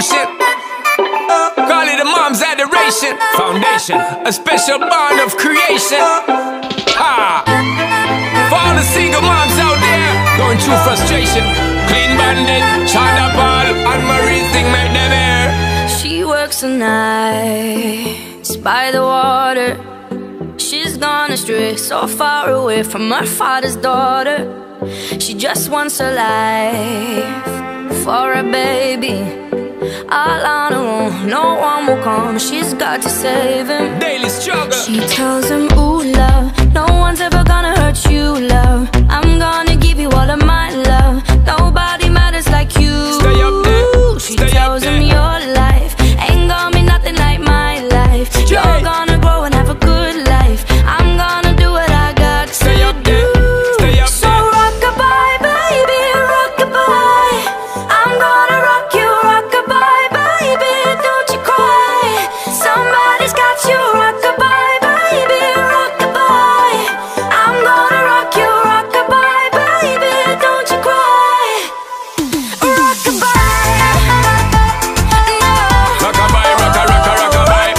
devotion. Call it a mom's adoration. Foundation, a special bond of creation. Ha! For all the single moms out there going through frustration, Clean Bandit, China Paul, and Marie thing make them air. She works the nights by the water. She's gone astray, so far away from her father's daughter. She just wants a life for a baby. All on her own, no one will come. She's got to save him. Daily struggle. She tells him, ooh, love, no one's ever gonna hurt you, love. I'm gonna give you all of my love. Nobody matters like you. Stay up there. She tells him your life ain't gonna be nothing like my life. You're gonna grow and have a good life. I'm gonna do what I got to Stay up there. Stay up so there. rock-a-bye, baby, rock-a-bye. I'm gonna rock you, rock-a-bye, baby, don't you cry. Somebody's got you, rock-a-bye, baby, rock-a-bye. I'm gonna rock you, rock-a-bye, baby, don't you cry. Rock-a-bye, no. Rock-a-bye, rock-a-rock-a, rock-a-bye.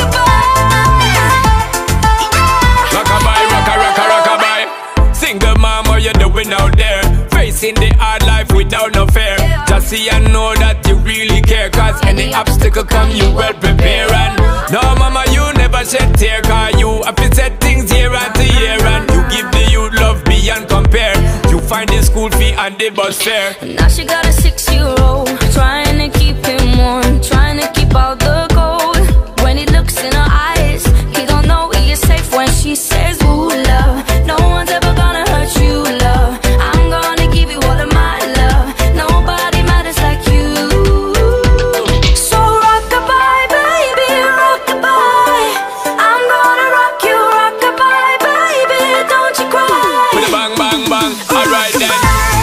Rock-a-bye, rock-a-rock-a, rock-a-bye. Single mom, what you doing out there? Facing the hard life without no fear. Just see and know that you really care, cause any obstacle come, you well prepare. And no mama, you never shed tear, cause you have to set things year after year. And you give the youth love beyond compare. You find the school fee and the bus fare. Now she got a 6-year-old, trying to keep him warm, trying to keep out the cold. When he looks in her eyes, he don't know he is safe when she says, ooh, love, no one's ever gonna hurt you, love. I'm gonna give you all of my love. Nobody matters like you. So rock-a-bye, baby, rock-a-bye. I'm gonna rock you, rock-a-bye, baby, don't you cry. With a bang, bang, bang, alright then.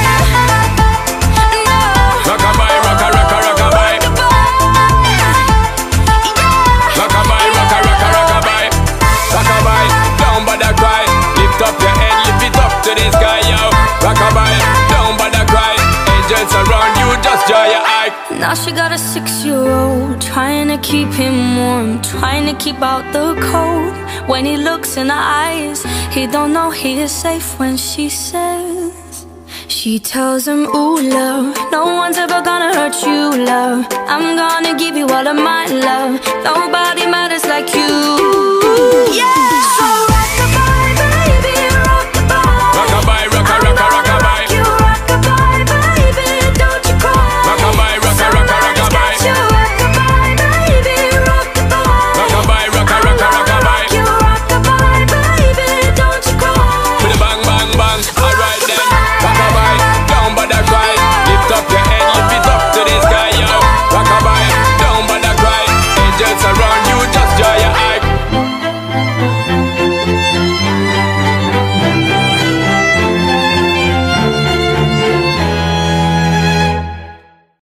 No. Rock-a-bye, rock-a-rock-a, rock-a-bye. Rock-a-bye, rock-a-rock-a, rock-a-bye. Rock-a-bye, down by the cry. Lift up your head, lift it up to the sky, yo. Rock-a-bye, down by the cry. Angels around you, just dry your eye. Now she got a 6-year-old, trying to keep him warm, trying to keep out the cold. When he looks in her eyes, he don't know he is safe when she says. She tells him, ooh, love, no one's ever gonna hurt you, love. I'm gonna give you all of my love. Nobody matters like you. Yeah.